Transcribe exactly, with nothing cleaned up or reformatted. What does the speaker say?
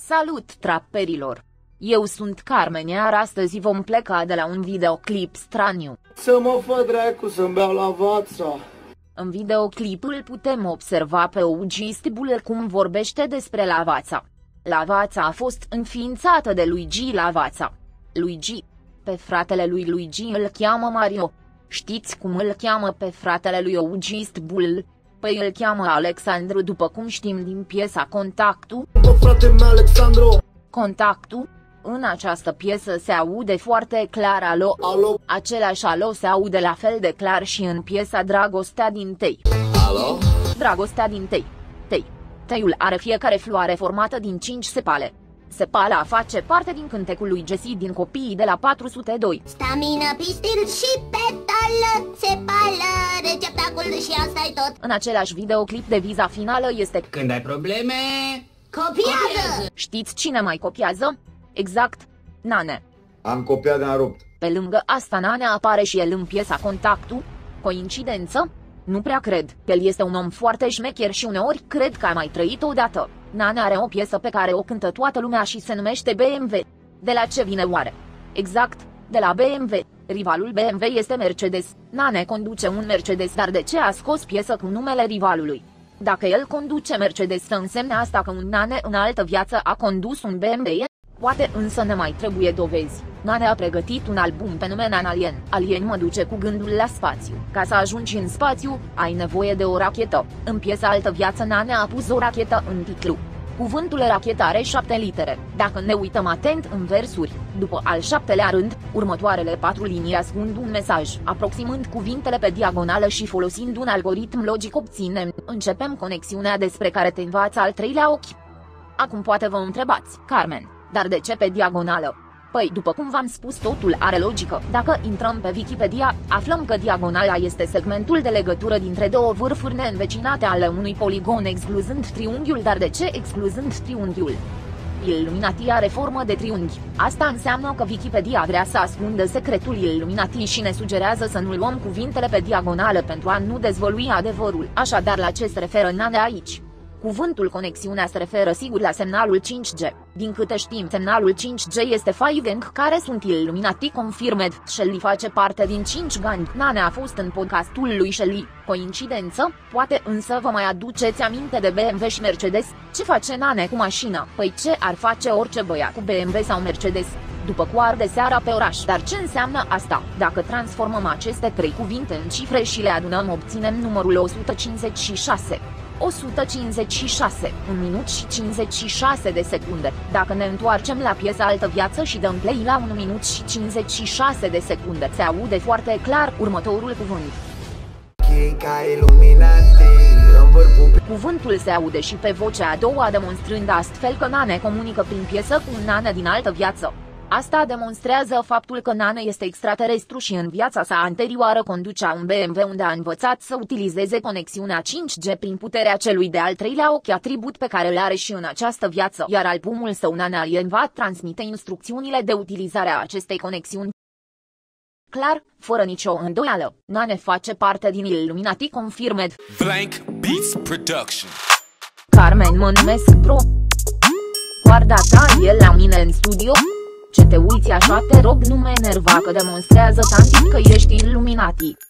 Salut, traperilor! Eu sunt Carmen, iar astăzi vom pleca de la un videoclip straniu. Să mă fă dracu să-mi beau la vața. În videoclipul putem observa pe O G Stibul cum vorbește despre Lavața. Lavața a fost înființată de Luigi Lavața. Luigi. Pe fratele lui Luigi îl cheamă Mario. Știți cum îl cheamă pe fratele lui O G Stibul? Păi îl cheamă Alexandru, după cum știm din piesa Contactul. Fratele meu Alexandru. Contactul. În această piesă se aude foarte clar alo, Alo. Același alo se aude la fel de clar și în piesa Dragostea din Tei. Alo? Dragostea din Tei. Tei. Teiul are fiecare floare formată din cinci sepale. Sepala face parte din cântecul lui Jesse din Copiii de la patru sute doi. Stamina, pistil și petală, sepală, receptacul și asta-i tot. În același videoclip, deviza finală este: când ai probleme, Copiază! Știți cine mai copiază? Exact, Nane. Am copiat de-am rupt. Pe lângă asta, Nane apare și el în piesa Contactul. Coincidență? Nu prea cred. El este un om foarte șmecher și uneori cred că a mai trăit odată. Nane are o piesă pe care o cântă toată lumea și se numește B M W. De la ce vine oare? Exact, de la B M W. Rivalul B M W este Mercedes. Nane conduce un Mercedes, dar de ce a scos piesă cu numele rivalului? Dacă el conduce Mercedes, să însemne asta că un Nane în altă viață a condus un B M W? Poate însă ne mai trebuie dovezi. Nane a pregătit un album pe nume Nan Alien. Alien mă duce cu gândul la spațiu. Ca să ajungi în spațiu, ai nevoie de o rachetă. În piesa Altă Viață, Nane a pus o rachetă în titlu. Cuvântul rachetă are șapte litere. Dacă ne uităm atent în versuri, după al șaptelea rând, următoarele patru linii ascund un mesaj. Aproximând cuvintele pe diagonală și folosind un algoritm logic obținem, începem conexiunea despre care te învață al treilea ochi. Acum poate vă întrebați, Carmen, dar de ce pe diagonală? Păi, după cum v-am spus, totul are logică. Dacă intrăm pe Wikipedia, aflăm că diagonala este segmentul de legătură dintre două vârfuri neînvecinate ale unui poligon excluzând triunghiul. Dar de ce excluzând triunghiul? Illuminati are formă de triunghi. Asta înseamnă că Wikipedia vrea să ascundă secretul Illuminati și ne sugerează să nu luăm cuvintele pe diagonală pentru a nu dezvălui adevărul. Așadar, la ce se referă Nane aici? Cuvântul conexiunea se referă sigur la semnalul cinci G. Din câte știm, semnalul cinci G este cinci gang care sunt Illuminati confirmed. Shelly face parte din cinci gang. Nane a fost în podcastul lui Shelly. Coincidență? Poate însă vă mai aduceți aminte de B M W și Mercedes? Ce face Nane cu mașina? Păi ce ar face orice băiat cu B M W sau Mercedes? După cu arde seara pe oraș. Dar ce înseamnă asta? Dacă transformăm aceste trei cuvinte în cifre și le adunăm, obținem numărul o sută cincizeci și șase. o sută cincizeci și șase, un minut și cincizeci și șase de secunde. Dacă ne întoarcem la piesa Altă Viață și dăm play la un minut și cincizeci și șase de secunde, se aude foarte clar următorul cuvânt. Cuvântul se aude și pe vocea a doua, demonstrând astfel că Nane comunică prin piesă cu un Nane din altă viață. Asta demonstrează faptul că Nane este extraterestru și în viața sa anterioară conducea un B M W unde a învățat să utilizeze conexiunea cinci G prin puterea celui de-al treilea ochi, atribut pe care îl are și în această viață, iar albumul său Nane Alien va transmite instrucțiunile de utilizare a acestei conexiuni. Clar, fără nicio îndoială, Nane face parte din Illuminati confirmed. Blank Beats Production. Carmen mă numesc Pro. Guarda ta el la mine în studio. Ce te uiți așa, te rog, nu mă enerva că demonstrează tantic că ești Illuminati.